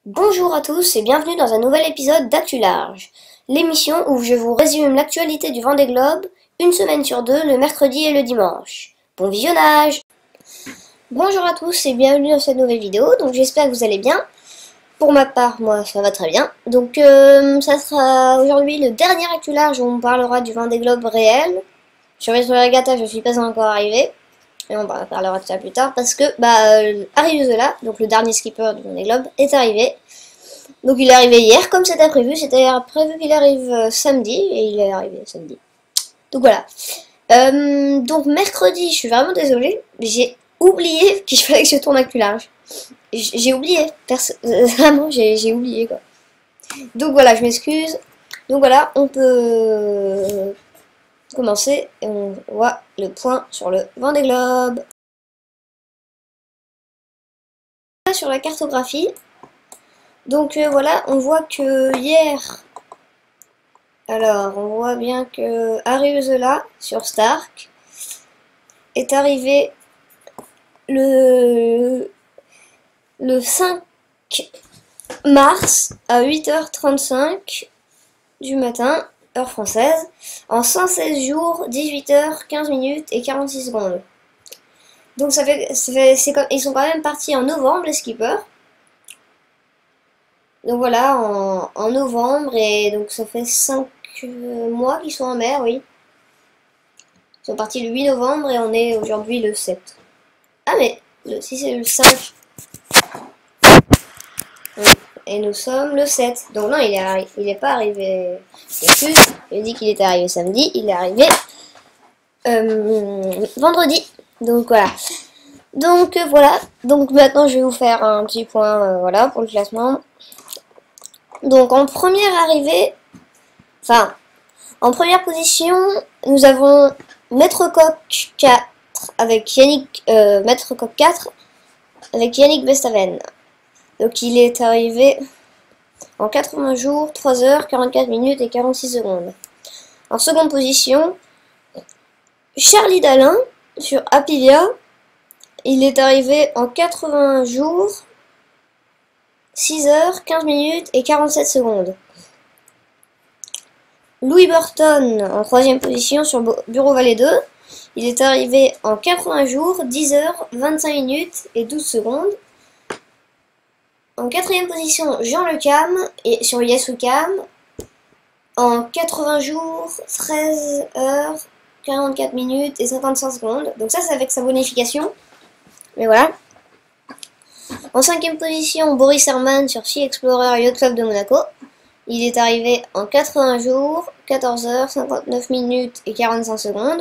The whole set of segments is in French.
Bonjour à tous et bienvenue dans un nouvel épisode d'Actu Large, l'émission où je vous résume l'actualité du Vendée Globe, une semaine sur deux, le mercredi et le dimanche. Bon visionnage! Bonjour à tous et bienvenue dans cette nouvelle vidéo, donc j'espère que vous allez bien. Pour ma part, moi ça va très bien. Donc ça sera aujourd'hui le dernier Actu Large où on parlera du Vendée Globe réel. Sur les Regatta, je suis pas encore arrivée. Et on parlera de ça plus tard parce que Harry Zola, donc le dernier skipper du Vendée Globe, est arrivé. Donc il est arrivé hier comme c'était prévu. C'était prévu qu'il arrive samedi et il est arrivé samedi. Donc voilà. Donc mercredi, je suis vraiment désolée, j'ai oublié qu'il fallait que je tourne Actu Large. J'ai oublié, vraiment j'ai oublié quoi. Donc voilà, je m'excuse. Donc voilà, on peut commencer et on voit le point sur le Vendée Globe. Sur la cartographie. Donc voilà, on voit que hier, alors on voit bien que Harry Zola sur Stark est arrivé le 5 mars à 8h35 du matin, heure française, en 116 jours, 18h, 15 minutes et 46 secondes. Donc ils sont quand même partis en novembre, les skippers. Donc voilà, en novembre, et donc ça fait 5 mois qu'ils sont en mer, oui. Ils sont partis le 8 novembre et on est aujourd'hui le 7. Ah mais, si c'est le 5. Et nous sommes le 7. Donc non, il est pas arrivé. J'ai dit qu'il était arrivé samedi, il est arrivé vendredi. Donc voilà. Donc voilà. Donc maintenant je vais vous faire un petit point voilà pour le classement. Donc en première arrivée, enfin en première position, nous avons Maître Coq 4 avec Yannick Maître Coq 4 avec Yannick Bestaven. Donc il est arrivé en 80 jours, 3 heures, 44 minutes et 46 secondes. En seconde position, Charlie Dalin sur Apilia. Il est arrivé en 80 jours, 6 heures, 15 minutes et 47 secondes. Louis Burton en troisième position sur Bureau Vallée 2. Il est arrivé en 80 jours, 10 heures, 25 minutes et 12 secondes. En quatrième position, Jean Le Cam et sur Yasukam en 80 jours, 13 heures, 44 minutes et 55 secondes. Donc ça, c'est avec sa bonification. Mais voilà. En cinquième position, Boris Herman sur Sea Explorer Yacht Club de Monaco. Il est arrivé en 80 jours, 14 heures, 59 minutes et 45 secondes.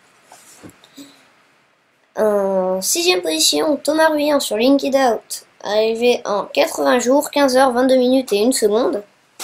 En sixième position, Thomas Ruyant sur Linked Out. Arrivé en 80 jours, 15 heures, 22 minutes et 1 seconde.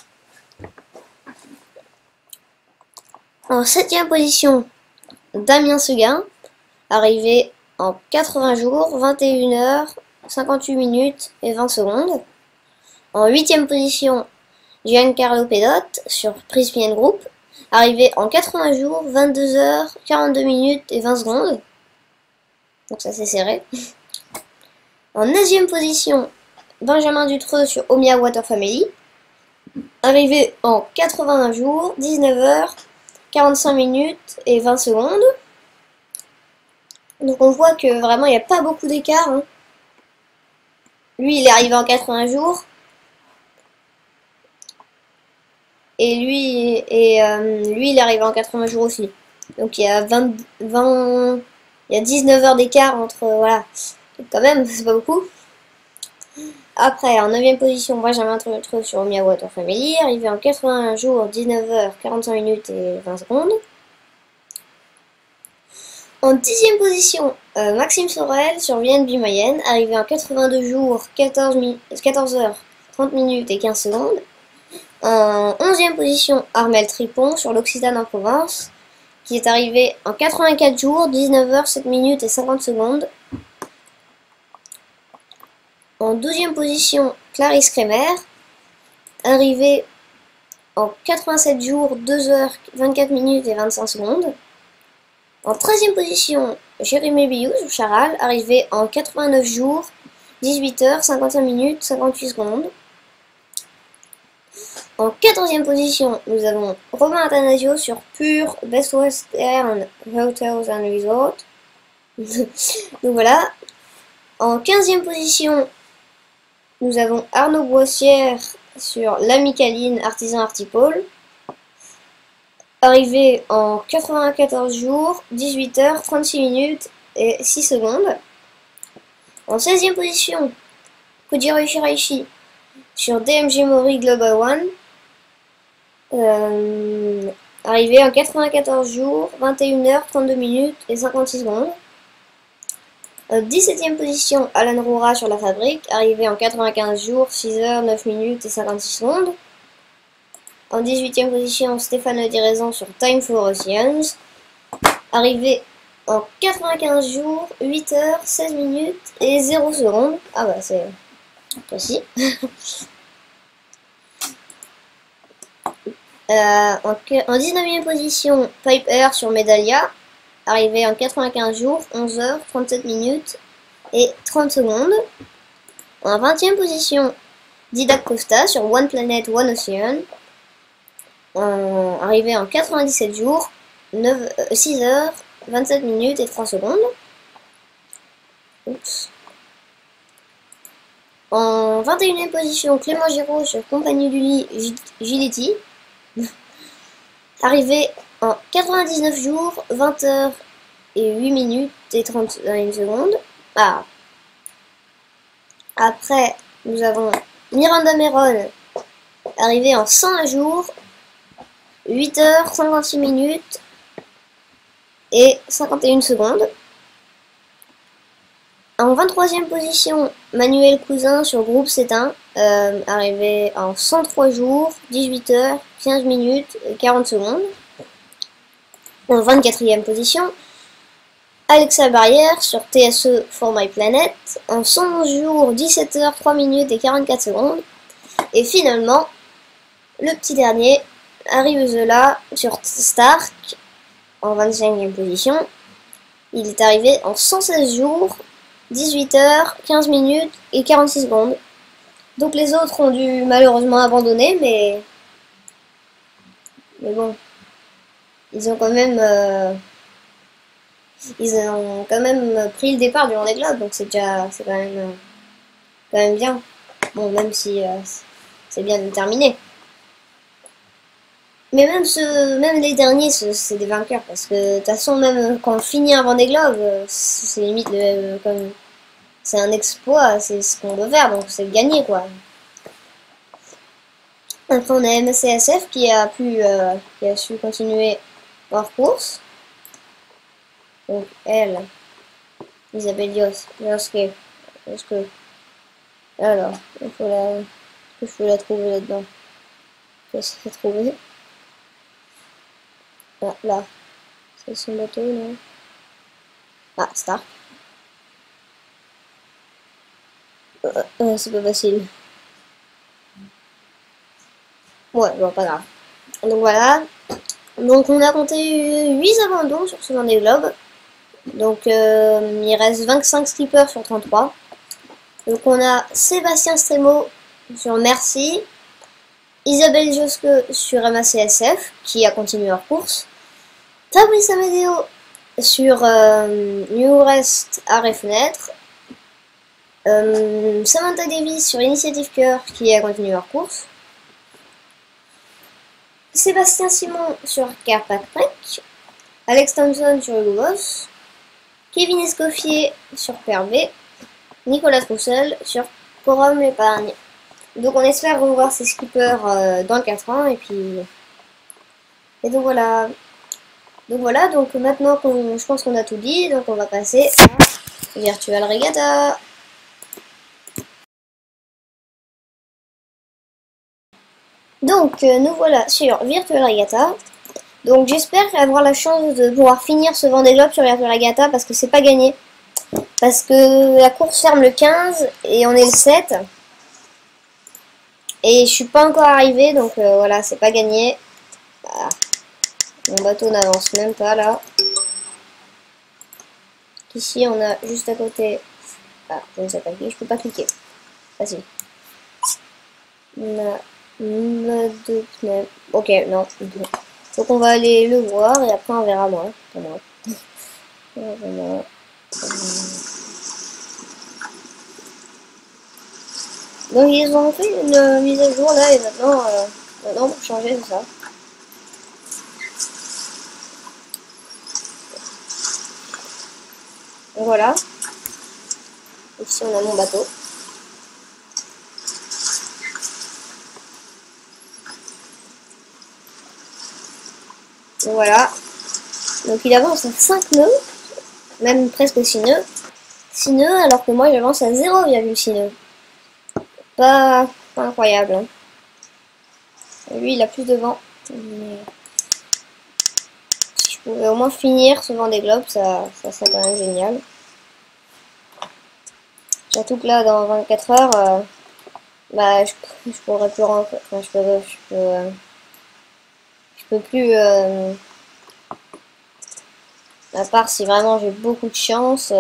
En septième position, Damien Seguin. Arrivé en 80 jours, 21 heures, 58 minutes et 20 secondes. En huitième position, Giancarlo Pedot sur Prispian Group. Arrivé en 80 jours, 22 heures, 42 minutes et 20 secondes. Donc ça c'est serré. En 9e position, Benjamin Dutreux sur Omia Water Family. Arrivé en 81 jours, 19 heures, 45 minutes et 20 secondes. Donc on voit que vraiment il n'y a pas beaucoup d'écart. Hein. Lui il est arrivé en 80 jours. Et lui il est arrivé en 80 jours aussi. Donc il y a 19 heures d'écart entre... Voilà. Quand même, c'est pas beaucoup. Après, en 9e position, Benjamin Dutreux sur Omia Water Family. Arrivé en 81 jours, 19 heures, 45 minutes et 20 secondes. En 10e position, Maxime Sorel sur VNB Mayenne, arrivé en 82 jours, 14 heures, 30 minutes et 15 secondes. En 11e position, Armel Tripon sur l'Occitane en Provence, qui est arrivé en 84 jours, 19 heures, 7 minutes et 50 secondes. En 12e position, Clarisse Kremer, arrivé en 87 jours, 2 heures, 24 minutes et 25 secondes. En 13e position, Jérémy Billou sur Charal, arrivé en 89 jours, 18 heures, 55 minutes, 58 secondes. En 14e position, nous avons Romain Attanasio sur Pure Best Western Hotels and Resorts. Donc voilà. En 15e position, nous avons Arnaud Boissière sur l'Amicaline Artisan Artipole. Arrivé en 94 jours, 18 h 36 minutes et 6 secondes. En 16e position, Kojiro Shiraishi sur DMG Mori Global One. Arrivé en 94 jours, 21 h 32 minutes et 56 secondes. En 17e position, Alan Roura sur la Fabrique, arrivé en 95 jours, 6 h 9 minutes et 56 secondes. En 18e position, Stéphane Diraison sur Time for Oceans, arrivé en 95 jours, 8 h 16 minutes et 0 secondes. Ah bah c'est précis. En 19e position, Pipe Air sur Medallia, arrivé en 95 jours, 11 h 37 minutes et 30 secondes. En 20e position, Didac Costa sur One Planet, One Ocean, arrivé en 97 jours, 6 h 27 minutes et 3 secondes. Oups. En 21e position, Clément Giraud sur Compagnie du Lit Giletti, arrivé en 99 jours, 20 h et 8 minutes et 31 secondes. Ah. Après, nous avons Miranda Meron, arrivé en 101 jours, 8 h 56 minutes et 51 secondes. En 23e position, Manuel Cousin sur Groupe Cétain, arrivé en 103 jours, 18 h 15 minutes et 40 secondes. En 24e position, Alexa Barrière sur TSE For My Planet, en 111 jours, 17 h 3 minutes et 44 secondes. Et finalement, le petit dernier, Harry Uzola sur Stark, en 25e position. Il est arrivé en 116 jours, 18 h 15 minutes et 46 secondes. Donc les autres ont dû malheureusement abandonner, mais bon, ils ont quand même pris le départ du Vendée Globe, donc c'est quand même bien. Bon, même si c'est bien déterminé. Mais même les derniers, c'est des vainqueurs, parce que de toute façon, même quand on finit un Vendée Globe, c'est limite comme c'est un exploit, c'est ce qu'on veut faire, donc c'est gagné quoi. Après on a MCSF qui a su continuer hors course. Donc elle, Isabelle Yoske, alors, il faut la trouver là-dedans. Qu'est-ce qu'il faut trouver? Ah, là, c'est son bateau, non? Ah, Stark. C'est pas facile. Ouais, bon, pas grave. Donc voilà. Donc on a compté 8 abandons sur ce Vendée Globe. Donc il reste 25 skippers sur 33. Donc on a Sébastien Strémo sur Merci, Isabelle Josque sur MACSF qui a continué leur course, Fabrice Amédéo sur New Rest Arrêt et Fenêtre, Samantha Davis sur Initiative Cœur qui a continué leur course, Sébastien Simon sur Carpac Trek, Alex Thompson sur Hugo Boss, Kevin Escoffier sur PRB, Nicolas Troussel sur Quorum Épargne. Donc on espère revoir ces skippers dans 4 ans et puis... Et donc voilà. Donc maintenant je pense qu'on a tout dit, donc on va passer à Virtual Regatta. Donc nous voilà sur Virtual Regatta. Donc j'espère avoir la chance de pouvoir finir ce Vendée Globe sur Virtual Regatta parce que c'est pas gagné. Parce que la course ferme le 15 et on est le 7. Et je suis pas encore arrivé, donc voilà, c'est pas gagné. Voilà. Mon bateau n'avance même pas là. Ici on a juste à côté. Ah, je ne sais pas cliquer, je peux pas cliquer. Facile. On a De pneus. Ok, non. Donc on va aller le voir et après on verra moi. Pour moi. Voilà. Donc ils ont fait une mise à jour là et maintenant pour changer c'est ça. Donc voilà. Ici on a mon bateau. Donc voilà. Donc il avance à 5 nœuds, même presque 6 nœuds. 6 nœuds alors que moi j'avance à 0,6 nœuds. Pas incroyable. Hein. Lui il a plus de vent. Mais si je pouvais au moins finir ce Vendée Globe, ça serait quand même génial. Surtout que là dans 24 heures, bah je pourrais plus rentrer. Enfin, je peux plus. À part si vraiment j'ai beaucoup de chance.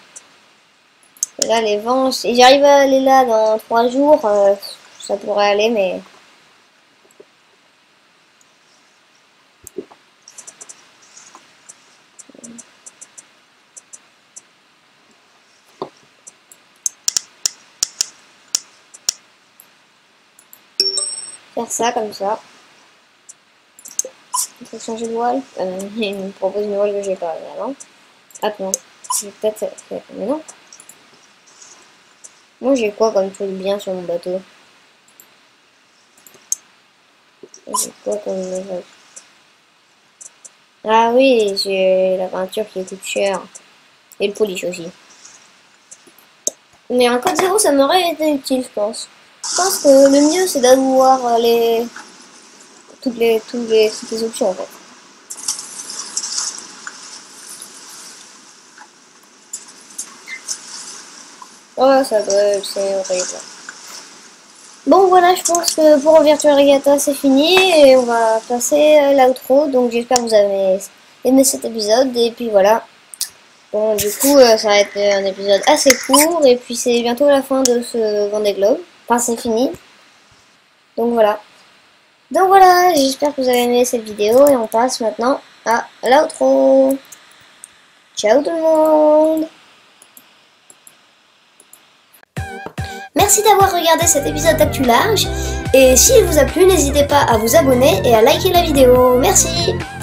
Là les vents, si j'arrive à aller là dans 3 jours, ça pourrait aller mais. Faire ça comme ça. Il faut changer de voile. Il me propose une voile que j'ai pas. Non. Attends. J'ai peut-être fait. Mais non. Moi j'ai quoi comme truc bien sur mon bateau? J'ai quoi comme. Ah oui, j'ai la peinture qui coûte cher. Et le polish aussi. Mais un code 0 ça m'aurait été utile je pense. Je pense que le mieux c'est d'avoir toutes les options en fait. Oh ça brûle, c'est horrible. Bon voilà, je pense que pour Virtua Regatta c'est fini et on va passer à l'outro. Donc j'espère que vous avez aimé cet épisode et puis voilà. Bon du coup ça va être un épisode assez court et puis c'est bientôt la fin de ce Vendée Globe. Enfin c'est fini. Donc voilà. J'espère que vous avez aimé cette vidéo et on passe maintenant à l'outro. Ciao tout le monde. Merci d'avoir regardé cet épisode d'Actu Large et s'il vous a plu, n'hésitez pas à vous abonner et à liker la vidéo. Merci.